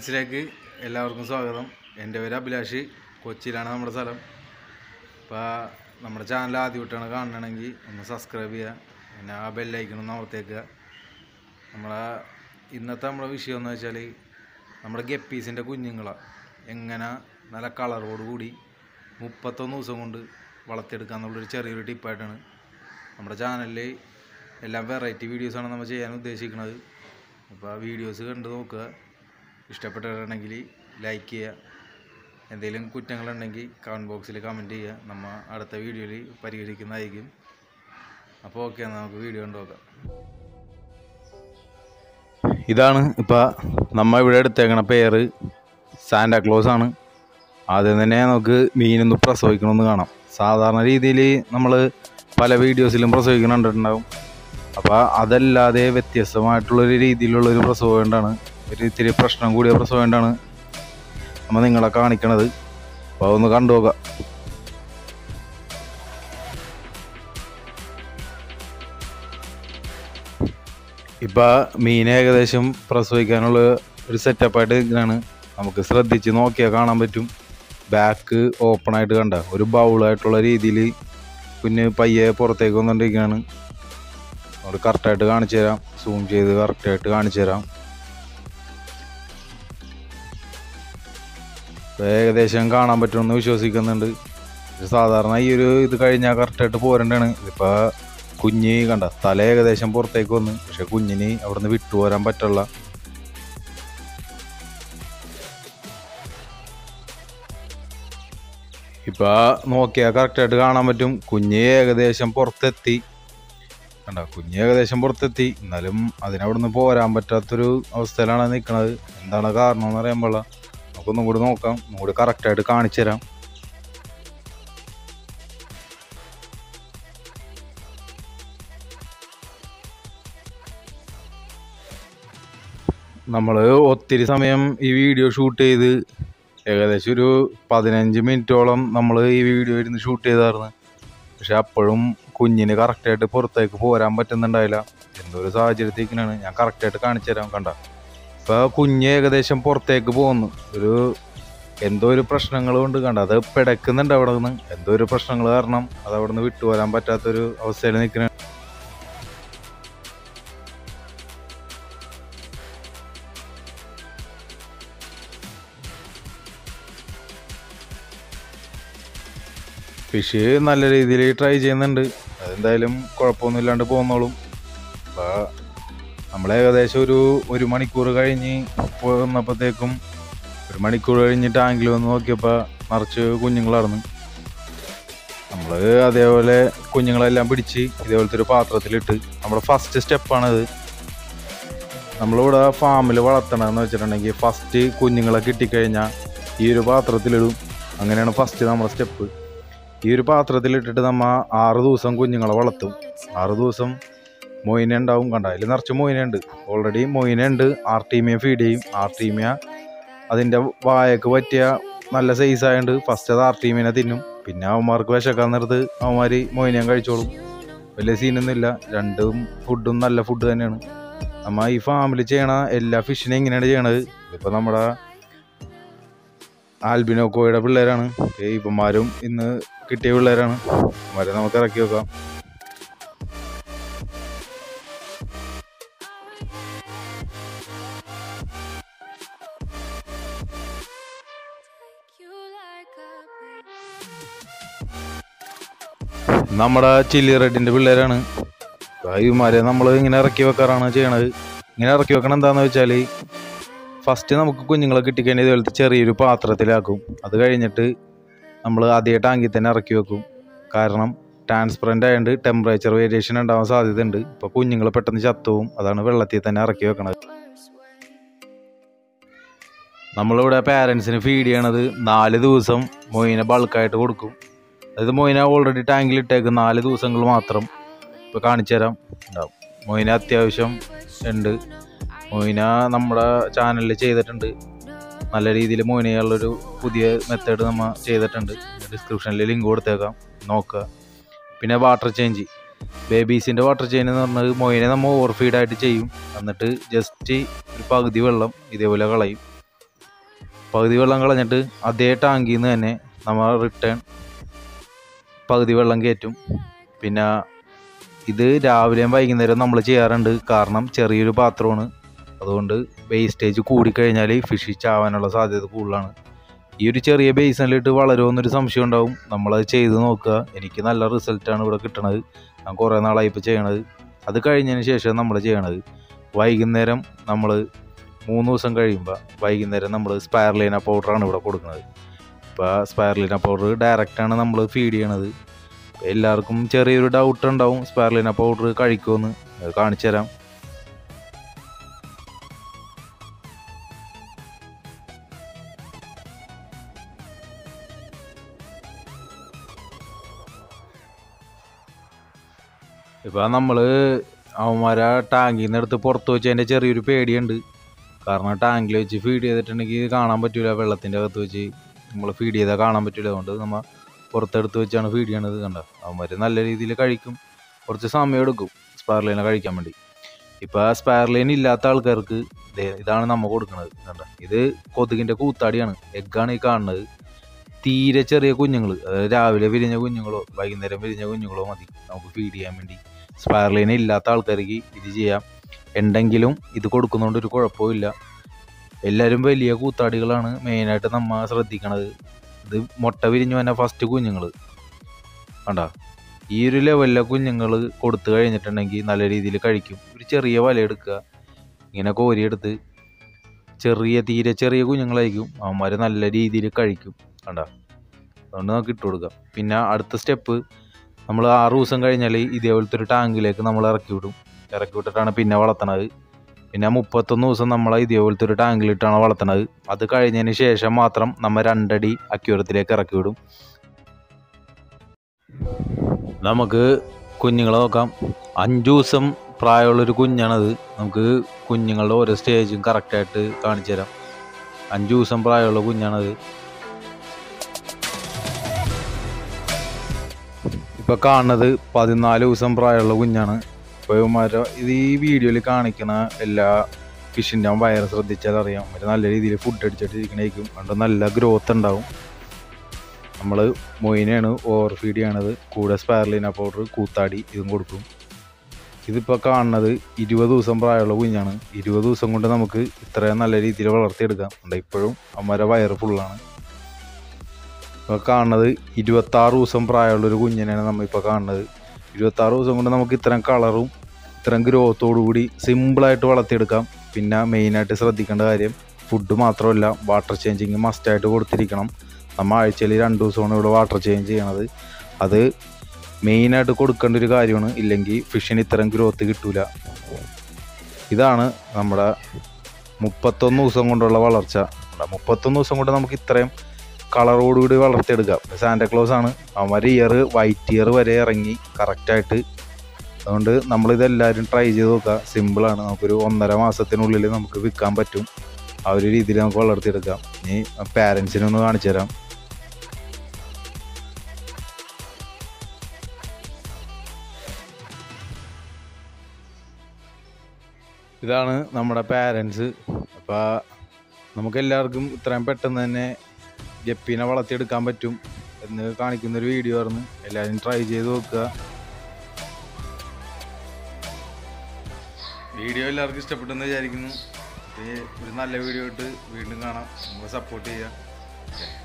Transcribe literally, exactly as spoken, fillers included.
പെറ്റ്സിലേക്ക് എല്ലാവർക്കും സ്വാഗതം. എൻ്റെ പേര് അഭിലാഷ്. കൊച്ചിയിലാണ് നമ്മുടെ സ്ഥലം. അപ്പോൾ നമ്മുടെ ചാനൽ ആദ്യമായിട്ടാണ് കാണണമെങ്കിൽ ഒന്ന് സബ്സ്ക്രൈബ് ചെയ്യുക, പിന്നെ ആ ബെല്ലൈക്കണം അമർത്തേക്കുക. നമ്മളെ ഇന്നത്തെ നമ്മുടെ വിഷയം എന്ന് വെച്ചാൽ നമ്മുടെ ഗപ്പീസിൻ്റെ കുഞ്ഞുങ്ങളാണ് എങ്ങനെ നല്ല കളറോട് കൂടി മുപ്പത്തൊന്ന് ദിവസം കൊണ്ട് വളർത്തിയെടുക്കുക എന്നുള്ളൊരു ചെറിയൊരു ടിപ്പായിട്ടാണ്. നമ്മുടെ ചാനലിൽ എല്ലാം വെറൈറ്റി വീഡിയോസാണ് നമ്മൾ ചെയ്യാൻ ഉദ്ദേശിക്കുന്നത്. അപ്പോൾ ആ വീഡിയോസ് കണ്ട് നോക്കുക. ഇഷ്ടപ്പെട്ടിട്ടുണ്ടെങ്കിൽ ലൈക്ക് ചെയ്യുക. എന്തെങ്കിലും കുറ്റങ്ങളുണ്ടെങ്കിൽ കമൻറ്റ് ബോക്സിൽ കമൻറ്റ് ചെയ്യുക. നമ്മൾ അടുത്ത വീഡിയോയിൽ പരിഹരിക്കുന്നതായിരിക്കും. അപ്പോൾ ഓക്കെ, നമുക്ക് വീഡിയോ കണ്ടു നോക്കാം. ഇതാണ് ഇപ്പോൾ നമ്മൾ ഇവിടെ എടുത്തേക്കണ പേര് സാന്റാക്ലോസ് ആണ്. ആദ്യം തന്നെ നമുക്ക് മീനൊന്ന് പ്രസവിക്കണമെന്ന് കാണാം. സാധാരണ രീതിയിൽ നമ്മൾ പല വീഡിയോസിലും പ്രസവിക്കണം കണ്ടിട്ടുണ്ടാകും. അപ്പോൾ അതല്ലാതെ വ്യത്യസ്തമായിട്ടുള്ളൊരു രീതിയിലുള്ളൊരു പ്രസവം കൊണ്ടാണ്, ഒരു ഇത്തിരി പ്രശ്നം കൂടിയ പ്രസവം കൊണ്ടാണ് നമ്മൾ നിങ്ങളെ കാണിക്കണത്. അപ്പോൾ അതൊന്ന് കണ്ടു നോക്കാം. ഇപ്പോൾ മീൻ ഏകദേശം പ്രസവിക്കാനുള്ള ഒരു സെറ്റപ്പായിട്ട് ഇരിക്കുകയാണ്. നമുക്ക് ശ്രദ്ധിച്ച് നോക്കിയാൽ കാണാൻ പറ്റും. ബാക്ക് ഓപ്പണായിട്ട് കണ്ട ഒരു ബൗളായിട്ടുള്ള രീതിയിൽ കുഞ്ഞ് പയ്യെ പുറത്തേക്ക് വന്നുകൊണ്ടിരിക്കുകയാണ്. അവിടെ കറക്റ്റായിട്ട് കാണിച്ചു തരാം, സൂം ചെയ്ത് കറക്റ്റായിട്ട് കാണിച്ചു തരാം. ഏകദേശം കാണാൻ പറ്റുമെന്ന് വിശ്വസിക്കുന്നുണ്ട്. സാധാരണ ഈ ഒരു ഇത് കഴിഞ്ഞാൽ കറക്റ്റായിട്ട് പോരേണ്ടതാണ്. ഇതിപ്പോൾ കുഞ്ഞ് കണ്ട തല ഏകദേശം പുറത്തേക്ക് വന്ന്, പക്ഷെ കുഞ്ഞിന് അവിടെ നിന്ന് വിട്ടുപോരാൻ പറ്റുള്ള. ഇപ്പോൾ നോക്കിയാൽ കറക്റ്റായിട്ട് കാണാൻ പറ്റും. കുഞ്ഞ് ഏകദേശം പുറത്തെത്തി കണ്ട, കുഞ്ഞ് ഏകദേശം പുറത്തെത്തി. എന്നാലും അതിനവിടെ നിന്ന് പോരാൻ പറ്റാത്തൊരു അവസ്ഥയിലാണ് നിൽക്കുന്നത്. എന്താണ് കാരണം എന്ന് അറിയാൻ പാടില്ല. നമുക്കൊന്നും കൂടി നോക്കാം, ഒന്നും കൂടി കറക്റ്റായിട്ട് കാണിച്ചു തരാം. നമ്മൾ ഒത്തിരി സമയം ഈ വീഡിയോ ഷൂട്ട് ചെയ്ത് ഏകദേശം ഒരു പതിനഞ്ച് മിനിറ്റോളം നമ്മൾ ഈ വീഡിയോ ഇരുന്ന് ഷൂട്ട് ചെയ്തായിരുന്നു. പക്ഷെ അപ്പോഴും കുഞ്ഞിന് കറക്റ്റായിട്ട് പുറത്തേക്ക് പോരാൻ പറ്റുന്നുണ്ടായില്ല. എന്തോ ഒരു സാഹചര്യത്തേക്കാണ്. ഞാൻ കറക്റ്റായിട്ട് കാണിച്ചു തരാം. കണ്ട, ഇപ്പോൾ കുഞ്ഞ് ഏകദേശം പുറത്തേക്ക് പോകുന്നു. ഒരു എന്തോ ഒരു പ്രശ്നങ്ങൾ കൊണ്ട് കണ്ട അത് പിടക്കുന്നുണ്ട്. അവിടെ നിന്ന് എന്തോ ഒരു പ്രശ്നങ്ങൾ കാരണം അത് അവിടെ നിന്ന് വിട്ടുപോരാൻ പറ്റാത്തൊരു അവസ്ഥയിൽ നിൽക്കുന്ന. ഫിഷ് നല്ല രീതിയിൽ ട്രൈ ചെയ്യുന്നുണ്ട്. അതെന്തായാലും കുഴപ്പമൊന്നുമില്ലാണ്ട് പോകുന്നോളും. അപ്പോൾ നമ്മൾ ഏകദേശം ഒരു ഒരു മണിക്കൂർ കഴിഞ്ഞ് വന്നപ്പോഴത്തേക്കും ഒരു മണിക്കൂർ കഴിഞ്ഞ് ടാങ്കിൽ വന്ന് നോക്കിയപ്പോൾ നിറച്ച് കുഞ്ഞുങ്ങളായിരുന്നു. നമ്മൾ അതേപോലെ കുഞ്ഞുങ്ങളെല്ലാം പിടിച്ച് ഇതേപോലത്തെ ഒരു പാത്രത്തിലിട്ട് നമ്മുടെ ഫസ്റ്റ് സ്റ്റെപ്പാണിത്. നമ്മളിവിടെ ഫാമിൽ വളർത്തണമെന്ന് വെച്ചിട്ടുണ്ടെങ്കിൽ ഫസ്റ്റ് കുഞ്ഞുങ്ങളെ കിട്ടിക്കഴിഞ്ഞാൽ ഈ ഒരു പാത്രത്തിലിടും. അങ്ങനെയാണ് ഫസ്റ്റ് നമ്മുടെ സ്റ്റെപ്പ്. ഈ ഒരു പാത്രത്തിലിട്ടിട്ട് നമ്മൾ ആറ് ദിവസം കുഞ്ഞുങ്ങളെ വളർത്തും. ആറ് ദിവസം മൊയിന ഉണ്ടാവും. കണ്ട, അതിൽ നിറച്ച് മൊയിനുണ്ട്. ഓൾറെഡി മൊയിനുണ്ട്. ആർട്ടീമിയ ഫീഡ് ചെയ്യും. ആർട്ടീമിയ അതിൻ്റെ വായക്ക് പറ്റിയ നല്ല സൈസായതുകൊണ്ട് ഫസ്റ്റ് അത് ആർട്ടീമിയനെ തിന്നും. പിന്നെ അവന്മാർക്ക് വിശക്കാൻ നേരത്ത് അവന്മാർ മൊയിനയും കഴിച്ചോളും. വലിയ സീനൊന്നുമില്ല. രണ്ടും ഫുഡും നല്ല ഫുഡ് തന്നെയാണ്. നമ്മൾ ഈ ഫാമിൽ ചെയ്യണ എല്ലാ ഫിഷിനും എങ്ങനെയാണ് ചെയ്യണത്. ഇപ്പോൾ നമ്മുടെ ആൽബിനോക്കോയുടെ പിള്ളേരാണ്. ഇവന്മാരും ഇന്ന് കിട്ടിയ പിള്ളേരാണ്. അവരെ നമുക്ക് ഇറക്കി വെക്കാം. നമ്മുടെ ചില്ലി റെഡിൻ്റെ പിള്ളേരാണ്. ഇവന്മാരെ നമ്മൾ ഇങ്ങനെ ഇറക്കി വെക്കാറാണ് ചെയ്യണത്. ഇങ്ങനെ ഇറക്കി വെക്കണം എന്താണെന്ന് വെച്ചാൽ ഫസ്റ്റ് നമുക്ക് കുഞ്ഞുങ്ങളെ കിട്ടിക്കഴിഞ്ഞാൽ ഇതുപോലത്തെ ചെറിയൊരു പാത്രത്തിലാക്കും. അത് കഴിഞ്ഞിട്ട് നമ്മൾ അതേ ടാങ്കിൽ തന്നെ ഇറക്കി വെക്കും. കാരണം ട്രാൻസ്പെറൻ്റ് ആയതുകൊണ്ട് ടെമ്പറേച്ചർ വേരിയേഷൻ ഉണ്ടാവാൻ സാധ്യതയുണ്ട്. ഇപ്പോൾ കുഞ്ഞുങ്ങൾ പെട്ടെന്ന് ചത്തുവും. അതാണ് വെള്ളത്തിൽ തന്നെ ഇറക്കി വെക്കണത്. നമ്മളിവിടെ പാരൻസിന് ഫീഡ് ചെയ്യണത് നാല് ദിവസം മൊയിനെ ബൾക്കായിട്ട് കൊടുക്കും. അതായത് മൊയിന ഓൾറെഡി ടാങ്കിലിട്ടേക്ക് നാല് ദിവസങ്ങൾ മാത്രം. ഇപ്പോൾ കാണിച്ചു തരാം. ഉണ്ടാവും മൊയിന അത്യാവശ്യം ഉണ്ട്. മൊയിന നമ്മുടെ ചാനലിൽ ചെയ്തിട്ടുണ്ട്. നല്ല രീതിയിൽ മൊയിന ചെയ്യാനുള്ളൊരു പുതിയ മെത്തേഡ് നമ്മൾ ചെയ്തിട്ടുണ്ട്. ഡിസ്ക്രിപ്ഷനിൽ ലിങ്ക് കൊടുത്തേക്കാം, നോക്കുക. പിന്നെ വാട്ടർ ചേഞ്ച്, ബേബീസിൻ്റെ വാട്ടർ ചേഞ്ച് എന്ന് പറഞ്ഞത് മൊയിനെ നമ്മൾ ഓവർ ഫീഡായിട്ട് ചെയ്യും. എന്നിട്ട് ജസ്റ്റ് ഒരു പകുതി വെള്ളം ഇതേപോലെ കളയും. പകുതി വെള്ളം കളഞ്ഞിട്ട് അതേ ടാങ്കിൽ നിന്ന് തന്നെ നമ്മൾ റിട്ടേൺ പകുതി വെള്ളം കയറ്റും. പിന്നെ ഇത് രാവിലെയും വൈകുന്നേരം നമ്മൾ ചെയ്യാറുണ്ട്. കാരണം ചെറിയൊരു പാത്രമാണ്, അതുകൊണ്ട് വേസ്റ്റേജ് കൂടിക്കഴിഞ്ഞാൽ ഫിഷ് ചാവാനുള്ള സാധ്യത കൂടുതലാണ്. ഈ ഒരു ചെറിയ ബേസിനിലിട്ട് വളരുമെന്നൊരു സംശയം ഉണ്ടാവും. നമ്മളത് ചെയ്ത് നോക്കുക. എനിക്ക് നല്ല റിസൾട്ടാണ് ഇവിടെ കിട്ടണത്. ഞാൻ കുറേ നാളായി ഇപ്പോൾ ചെയ്യണത്. അത് കഴിഞ്ഞതിന് ശേഷം നമ്മൾ ചെയ്യണത് വൈകുന്നേരം നമ്മൾ മൂന്ന് ദിവസം കഴിയുമ്പോൾ വൈകുന്നേരം നമ്മൾ സ്പൈറലീന പൗഡറാണ് ഇവിടെ കൊടുക്കുന്നത്. ഇപ്പോൾ സ്പൈറലീന പൗഡർ ഡയറക്റ്റാണ് നമ്മൾ ഫീഡ് ചെയ്യണത്. എല്ലാവർക്കും ചെറിയൊരു ഡൗട്ട് ഉണ്ടാവും സ്പൈറലീന പൗഡർ കഴിക്കുമെന്ന്. അത് കാണിച്ചു തരാം. ഇപ്പോൾ നമ്മൾ അവന്മാരെ ടാങ്കിൽ നിന്ന് എടുത്ത് പുറത്ത് വെച്ചതിൻ്റെ ചെറിയൊരു പേടിയുണ്ട്. കാരണം ടാങ്കിൽ വെച്ച് ഫീഡ് ചെയ്തിട്ടുണ്ടെങ്കിൽ കാണാൻ പറ്റില്ല. വെള്ളത്തിൻ്റെ അകത്ത് വെച്ച് നമ്മൾ ഫീഡ് ചെയ്താൽ കാണാൻ പറ്റില്ല. അതുകൊണ്ട് നമ്മൾ പുറത്തെടുത്ത് വെച്ചാണ് ഫീഡ് ചെയ്യണത്. കണ്ട, അവന്മാർ നല്ല രീതിയിൽ കഴിക്കും. കുറച്ച് സമയം എടുക്കും സ്പൈറലീന കഴിക്കാൻ വേണ്ടി. ഇപ്പോൾ സ്പൈറലീന ഇല്ലാത്ത ആൾക്കാർക്ക് ഇതാണ് നമ്മൾ കൊടുക്കുന്നത്. കണ്ട, ഇത് കൊതുകിൻ്റെ കൂത്താടിയാണ്. എഗ്ഗാണ് ഈ കാണുന്നത്. തീരെ ചെറിയ കുഞ്ഞുങ്ങൾ, അതായത് രാവിലെ വിരിഞ്ഞ കുഞ്ഞുങ്ങളോ വൈകുന്നേരം വിരിഞ്ഞ കുഞ്ഞുങ്ങളോ മതി നമുക്ക് ഫീഡ് ചെയ്യാൻ വേണ്ടി. സ്പൈറലീന ഇല്ലാത്ത ആൾക്കാർക്ക് ഇത് ചെയ്യാം. ഉണ്ടെങ്കിലും ഇത് കൊടുക്കുന്നതുകൊണ്ട് ഒരു കുഴപ്പമില്ല. എല്ലാവരും വലിയ കൂത്താടികളാണ് മെയിനായിട്ട് നമ്മൾ ശ്രദ്ധിക്കണത്. ഇത് മുട്ട വിരിഞ്ഞു വന്ന ഫസ്റ്റ് കുഞ്ഞുങ്ങൾ കണ്ട, ഈ ഒരു ലെവലിലെ കുഞ്ഞുങ്ങൾ കൊടുത്തു കഴിഞ്ഞിട്ടുണ്ടെങ്കിൽ നല്ല രീതിയിൽ കഴിക്കും. ഒരു ചെറിയ വല എടുക്കുക, ഇങ്ങനെ കോരിയെടുത്ത് ചെറിയ തീരെ ചെറിയ കുഞ്ഞുങ്ങളായിരിക്കും, അവന്മാർ നല്ല രീതിയിൽ കഴിക്കും. കണ്ട, അതുകൊണ്ട് നമുക്ക് ഇട്ട് കൊടുക്കാം. പിന്നെ അടുത്ത സ്റ്റെപ്പ്, നമ്മൾ ആറ് ദിവസം കഴിഞ്ഞാൽ ഇതേപോലത്തെ ഒരു ടാങ്കിലേക്ക് നമ്മൾ ഇറക്കി വിടും. ഇറക്കി വിട്ടിട്ടാണ് പിന്നെ വളർത്തണത്. പിന്നെ മുപ്പത്തൊന്ന് ദിവസം നമ്മൾ ഇതേപോലത്തെ ഒരു ടാങ്കിലിട്ടാണ് വളർത്തണത്. അത് കഴിഞ്ഞതിന് ശേഷം മാത്രം നമ്മൾ രണ്ടടി അക്വേറിയത്തിലേക്ക് ഇറക്കി വിടും. നമുക്ക് കുഞ്ഞുങ്ങളെ നോക്കാം. അഞ്ച് ദിവസം പ്രായമുള്ളൊരു കുഞ്ഞാണത്. നമുക്ക് കുഞ്ഞുങ്ങളുടെ ഓരോ സ്റ്റേജും കറക്റ്റായിട്ട് കാണിച്ചു തരാം. അഞ്ച് ദിവസം പ്രായമുള്ള കുഞ്ഞാണത്. ഇപ്പോൾ കാണുന്നത് പതിനാല് ദിവസം പ്രായമുള്ള കുഞ്ഞാണ്. ഇപ്പോൾ ഇവന്മാരെ ഇത് ഈ വീഡിയോയിൽ കാണിക്കുന്ന എല്ലാ ഫിഷിൻ്റെ വയറ് ശ്രദ്ധിച്ചാൽ അറിയാം. അവർ നല്ല രീതിയിൽ ഫുഡ് അടിച്ചിട്ടിരിക്കണേക്കും. അതുകൊണ്ട് നല്ല ഗ്രോത്ത് ഉണ്ടാവും. നമ്മൾ മൊയിനാണ് ഓവർ ഫീഡ് ചെയ്യണത്. കൂടെ സ്പൈറലീന പൗഡർ, കൂത്താടി ഇതും കൊടുക്കും. ഇതിപ്പോൾ കാണുന്നത് ഇരുപത് ദിവസം പ്രായമുള്ള കുഞ്ഞാണ്. ഇരുപത് ദിവസം കൊണ്ട് നമുക്ക് ഇത്രയും നല്ല രീതിയിൽ വളർത്തിയെടുക്കാം. ഉണ്ട് ഇപ്പോഴും അമ്മയുടെ വയറ് ഫുള്ളാണ്. ഇപ്പോൾ കാണുന്നത് ഇരുപത്താറ് ദിവസം പ്രായമുള്ളൊരു കുഞ്ഞിനെയാണ് നമ്മളിപ്പോൾ കാണുന്നത്. ഇരുപത്താറ് ദിവസം കൊണ്ട് നമുക്ക് ഇത്രയും കളറും ഇത്രയും ഗ്രോത്തോടു കൂടി സിമ്പിളായിട്ട് വളർത്തിയെടുക്കാം. പിന്നെ മെയിനായിട്ട് ശ്രദ്ധിക്കേണ്ട കാര്യം, ഫുഡ് മാത്രമല്ല വാട്ടർ ചേഞ്ചിങ് മസ്റ്റായിട്ട് കൊടുത്തിരിക്കണം. നമ്മൾ ആഴ്ചയിൽ രണ്ട് ദിവസമാണ് ഇവിടെ വാട്ടർ ചേഞ്ച് ചെയ്യണത്. അത് മെയിനായിട്ട് കൊടുക്കേണ്ട ഒരു കാര്യമാണ്. ഇല്ലെങ്കിൽ ഫിഷിന് ഇത്തരം ഗ്രോത്ത് കിട്ടൂല. ഇതാണ് നമ്മുടെ മുപ്പത്തൊന്ന് ദിവസം കൊണ്ടുള്ള വളർച്ച. മുപ്പത്തൊന്ന് ദിവസം കൊണ്ട് നമുക്ക് ഇത്രയും കളറോടുകൂടി വളർത്തിയെടുക്കാം. സാന്റാക്ലോസ് ആണ്. അവന്മാർ ഇയർ വൈറ്റ് ഇയർ വരെ ഇറങ്ങി കറക്റ്റായിട്ട്. അതുകൊണ്ട് നമ്മളിതെല്ലാവരും ട്രൈ ചെയ്ത് നോക്കുക. സിമ്പിളാണ്. നമുക്കൊരു ഒന്നര മാസത്തിനുള്ളിൽ നമുക്ക് വിൽക്കാൻ പറ്റും. ആ ഒരു രീതിയിൽ നമുക്ക് വളർത്തിയെടുക്കാം. ഇനി പാരൻസിനൊന്ന് കാണിച്ചു തരാം. ഇതാണ് നമ്മുടെ പാരൻസ്. അപ്പോൾ നമുക്കെല്ലാവർക്കും ഇത്രയും പെട്ടെന്ന് തന്നെ ഗപ്പീനെ വളർത്തിയെടുക്കാൻ പറ്റും എന്ന് കാണിക്കുന്നൊരു വീഡിയോ ആയിരുന്നു. എല്ലാവരും ട്രൈ ചെയ്ത് നോക്കുക. വീഡിയോ എല്ലാവർക്കും ഇഷ്ടപ്പെട്ടെന്ന് വിചാരിക്കുന്നു. ഒരു നല്ല വീഡിയോ ഇട്ട് വീണ്ടും കാണാം. നമ്മൾ സപ്പോർട്ട് ചെയ്യുക.